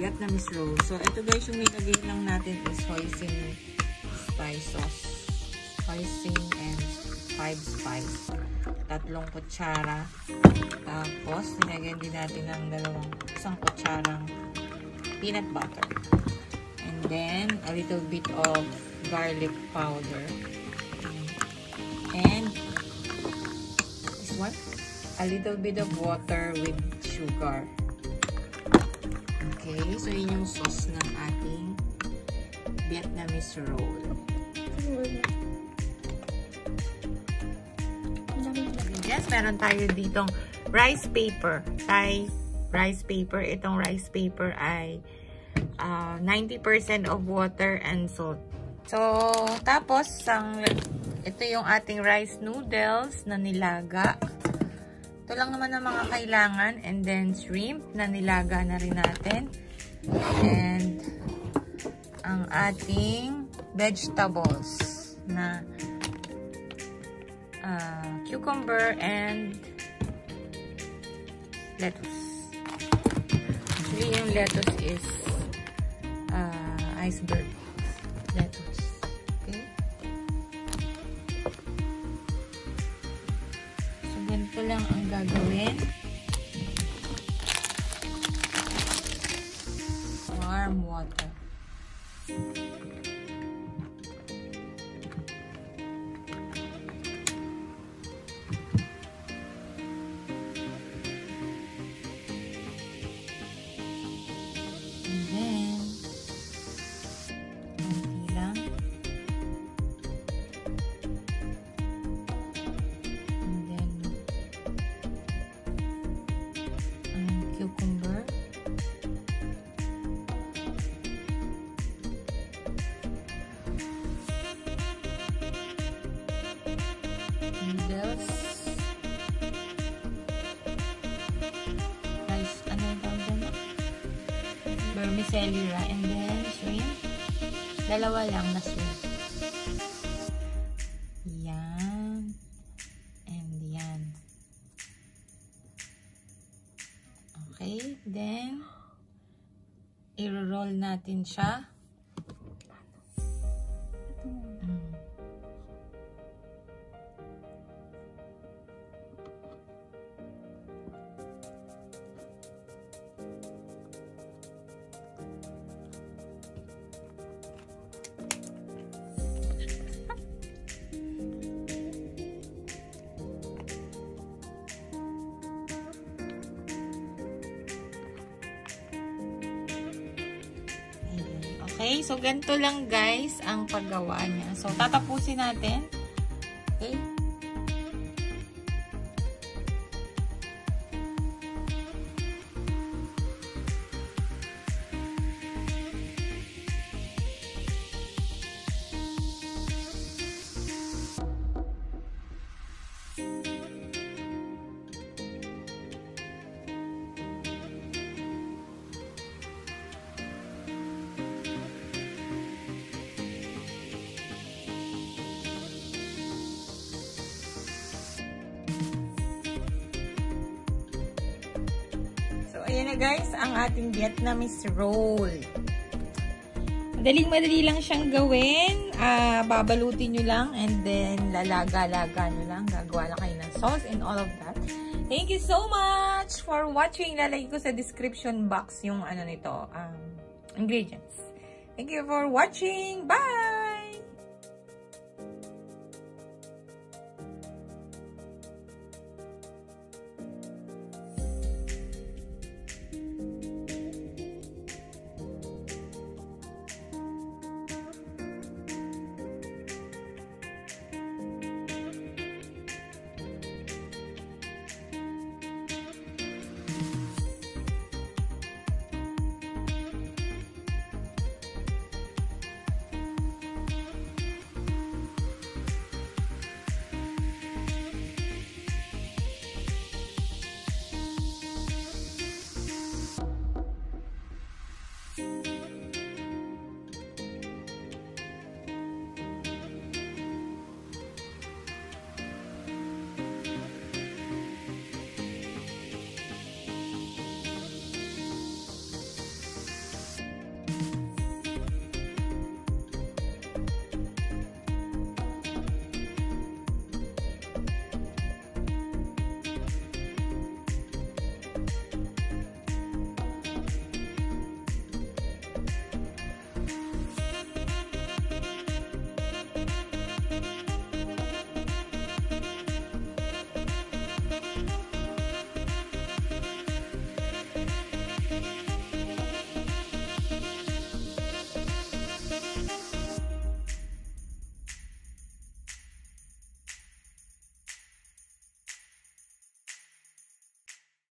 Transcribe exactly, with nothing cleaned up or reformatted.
Vietnamese roll. So, ito guys, yung nilagay lang natin is hoisin spice sauce. Hoisin and five spice. Tatlong kutsara. Tapos, nilagyan din natin ng dalawang isang kutsarang peanut butter. And then, a little bit of garlic powder. And, this one, a little bit of water with sugar. Okay, so yun yung sauce ng ating Vietnamese roll. Yes, meron tayo ditong rice paper. Thai rice paper. Itong rice paper ay uh, ninety percent of water and salt. So, tapos, ang, ito yung ating rice noodles na nilaga. Ito lang naman ang mga kailangan. And then, shrimp na nilaga na rin natin. And, ang ating vegetables na uh, cucumber and lettuce. Actually, yung lettuce is uh, iceberg lettuce. Okay? So, ganito lang ang gagawin. Warm water. Noodles, rice, ano yung tawag doon? Vermicelli, and then shrimp. Dalawa lang na shrimp. Yan. And yan. Okay, then i-roll natin siya. Okay, so ganito lang guys ang paggawa niya. So, tatapusin natin. Okay. Ayan na guys, ang ating Vietnamese roll. Madaling-madali lang siyang gawin. Uh, babalutin nyo lang and then lalaga-laga nyo lang. Gagawa lang kayo ng sauce and all of that. Thank you so much for watching. Lalagay ko sa description box yung ano nito, um, ingredients. Thank you for watching. Bye!